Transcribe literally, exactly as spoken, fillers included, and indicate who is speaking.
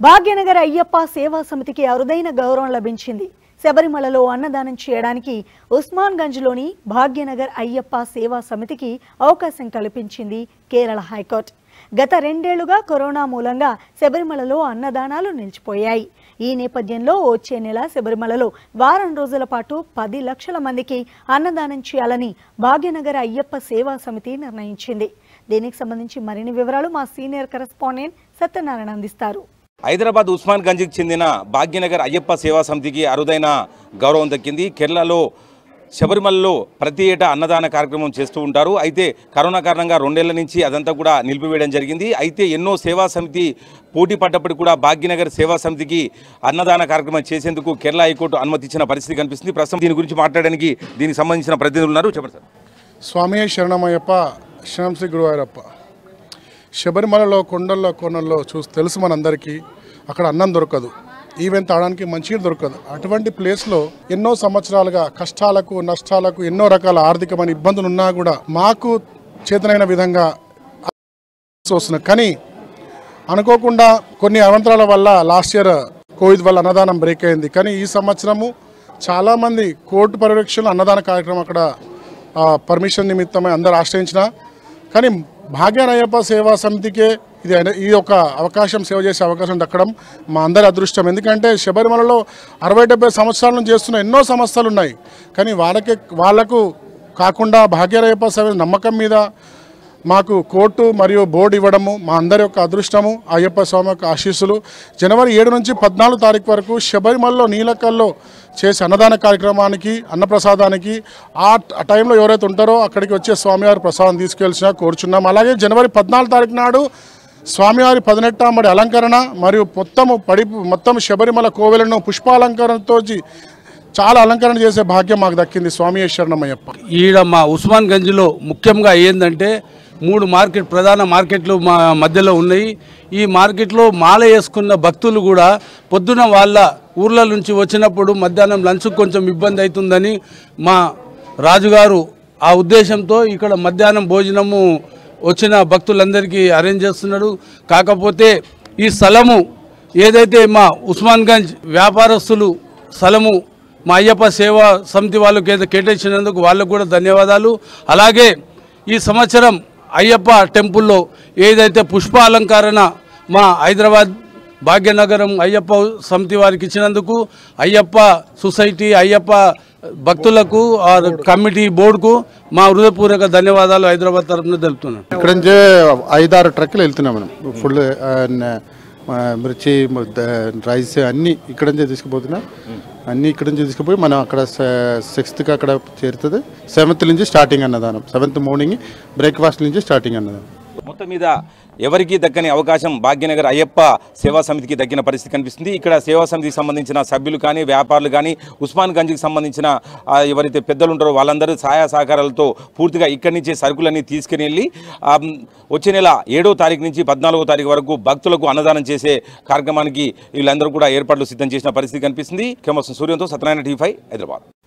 Speaker 1: భాగ్యనగర అయ్యప్ప సేవా సమితికి అరుదైన గౌరవం లభించింది. శబరిమలలో అన్నదానం చేయడానికి ఉస్మాన్ గంజ్లోని భాగ్యనగర్ అయ్యప్ప సేవా సమితికి అవకాశం కల్పించింది కేరళ హైకోర్టు. గత రెండేళ్లుగా కరోనా మూలంగా శబరిమలలో అన్నదానాలు నిలిచిపోయాయి. ఈ నేపథ్యంలో వచ్చే నెల శబరిమలలో వారం రోజుల పాటు పది లక్షల మందికి అన్నదానం చేయాలని భాగ్యనగర అయ్యప్ప సేవా సమితి నిర్ణయించింది. దీనికి సంబంధించి మరిన్ని వివరాలు మా సీనియర్ కరెస్పాండెంట్ సత్యనారాయణ అందిస్తారు.
Speaker 2: హైదరాబాద్ ఉస్మాన్ గంజ్కి చెందిన భాగ్యనగర్ అయ్యప్ప సేవా సమితికి అరుదైన గౌరవం దక్కింది. కేరళలో శబరిమలలో ప్రతి ఏటా అన్నదాన కార్యక్రమం చేస్తూ ఉంటారు. అయితే కరోనా కారణంగా రెండేళ్ల నుంచి అదంతా కూడా నిలిపివేయడం జరిగింది. అయితే ఎన్నో సేవా సమితి పోటీ పడ్డప్పటికీ కూడా భాగ్యనగర్ సేవా సమితికి అన్నదాన కార్యక్రమం చేసేందుకు కేరళ హైకోర్టు అనుమతి ఇచ్చిన పరిస్థితి కనిపిస్తుంది. ప్రస్తుతం దీని గురించి మాట్లాడడానికి దీనికి సంబంధించిన ప్రతినిధులు ఉన్నారు. చెప్పండి సార్.
Speaker 3: స్వామి శరణమయ్యప్ప, శరణం శ్రీ గురువాయూరప్ప. శబరిమలలో కొండల్లో కోనల్లో చూసి తెలుసు మనందరికీ, అక్కడ అన్నం దొరకదు, ఈవెన్ తాగడానికి మంచిగా దొరకదు. అటువంటి ప్లేస్లో ఎన్నో సంవత్సరాలుగా కష్టాలకు నష్టాలకు ఎన్నో రకాల ఆర్థికమైన ఇబ్బందులు ఉన్నా కూడా మాకు చేతనైన విధంగా వస్తున్నాయి. కానీ అనుకోకుండా కొన్ని అవంతరాల వల్ల లాస్ట్ ఇయర్ కోవిడ్ వల్ల అన్నదానం బ్రేక్ అయింది. కానీ ఈ సంవత్సరము చాలామంది కోర్టు పర్యవేక్షణలో అన్నదాన కార్యక్రమం అక్కడ పర్మిషన్ నిమిత్తమై అందరు ఆశ్రయించిన, కానీ భాగ్యనయ్యప్ప సేవా సమితికే ఇది ఈ యొక్క అవకాశం సేవ చేసే అవకాశం దక్కడం మా అందరి అదృష్టం. ఎందుకంటే శబరిమలలో అరవై డెబ్బై సంవత్సరాల నుంచి చేస్తున్న ఎన్నో సంస్థలు ఉన్నాయి. కానీ వాళ్ళకే వాళ్లకు కాకుండా భాగ్యనయ్యప్ప సేవ నమ్మకం మీద మాకు కోర్టు మరియు బోర్డు ఇవ్వడము మా అందరి యొక్క అదృష్టము. అయ్యప్ప స్వామి యొక్క ఆశీస్సులు. జనవరి ఏడు నుంచి పద్నాలుగు తారీఖు వరకు శబరిమలలో నీలకల్లో చేసే అన్నదాన కార్యక్రమానికి అన్నప్రసాదానికి ఆ టైంలో ఎవరైతే ఉంటారో అక్కడికి వచ్చే స్వామివారి ప్రసాదం తీసుకెళ్లినా కోరుచున్నాం. అలాగే జనవరి పద్నాలుగు తారీఖు నాడు స్వామివారి పదినెట్టామడి అలంకరణ మరియు మొత్తము పడి మొత్తం శబరిమల కోవెలను పుష్పాలంకరణతో చాలా అలంకరణ చేసే భాగ్యం మాకు దక్కింది. స్వామి శరణమయ్యప్ప.
Speaker 4: ఈడ మా ఉస్మాన్ గంజ్లో ముఖ్యంగా ఏంటంటే మూడు మార్కెట్ ప్రధాన మార్కెట్లు మా మధ్యలో ఉన్నాయి. ఈ మార్కెట్లో మాల వేసుకున్న భక్తులు కూడా పొద్దున వాళ్ళ ఊర్ల నుంచి వచ్చినప్పుడు మధ్యాహ్నం లంచ్ కొంచెం ఇబ్బంది అవుతుందని మా రాజుగారు ఆ ఉద్దేశంతో ఇక్కడ మధ్యాహ్నం భోజనము వచ్చిన భక్తులందరికీ అరేంజ్ చేస్తున్నాడు. కాకపోతే ఈ స్థలము ఏదైతే మా ఉస్మాన్ గంజ్ వ్యాపారస్తులు స్థలము మా అయ్యప్ప సేవా సమితి వాళ్ళకి ఏదో కేటాయించినందుకు వాళ్ళకు కూడా ధన్యవాదాలు. అలాగే ఈ సంవత్సరం అయ్యప్ప టెంపుల్లో ఏదైతే పుష్ప అలంకరణ మా హైదరాబాద్ భాగ్యనగరం అయ్యప్ప సమితి వారికి ఇచ్చినందుకు అయ్యప్ప సొసైటీ అయ్యప్ప భక్తులకు కమిటీ బోర్డుకు మా హృదయపూర్వక ధన్యవాదాలు హైదరాబాద్ తరఫున తెలుపుతున్నాను.
Speaker 3: ఇక్కడ నుంచి ఐదారు ట్రక్కులు వెళ్తున్నాం మనం. ఫుల్ మిర్చి రైస్ అన్నీ ఇక్కడ నుంచే తీసుకుపోతున్నాం. అన్నీ ఇక్కడ నుంచి తీసుకుపోయి మనం అక్కడ సిక్స్త్కి అక్కడ చేరుతుంది. సెవెంత్ నుంచి స్టార్టింగ్ అన్నదానం. సెవెంత్ మార్నింగ్ బ్రేక్ఫాస్ట్ నుంచి స్టార్టింగ్ అన్నదానం.
Speaker 2: మొత్తం మీద ఎవరికి దక్కని అవకాశం భాగ్యనగర్ అయ్యప్ప సేవా సమితికి దక్కిన పరిస్థితి కనిపిస్తుంది. ఇక్కడ సేవా సమితికి సంబంధించిన సభ్యులు కానీ వ్యాపారులు కానీ ఉస్మాన్ గంజ్కి సంబంధించిన ఎవరైతే పెద్దలు ఉంటారో వాళ్ళందరూ సహాయ సహకారాలతో పూర్తిగా ఇక్కడి నుంచే సరుకులన్నీ తీసుకుని వెళ్ళి వచ్చే నెల ఏడో తారీఖు నుంచి పద్నాలుగో తారీఖు వరకు భక్తులకు అన్నదానం చేసే కార్యక్రమానికి వీళ్ళందరూ కూడా ఏర్పాట్లు సిద్ధం చేసిన పరిస్థితి కనిపిస్తుంది. కెమెరా సూర్యంతో సత్యనారాయణ టీవీ ఫైవ్ హైదరాబాద్.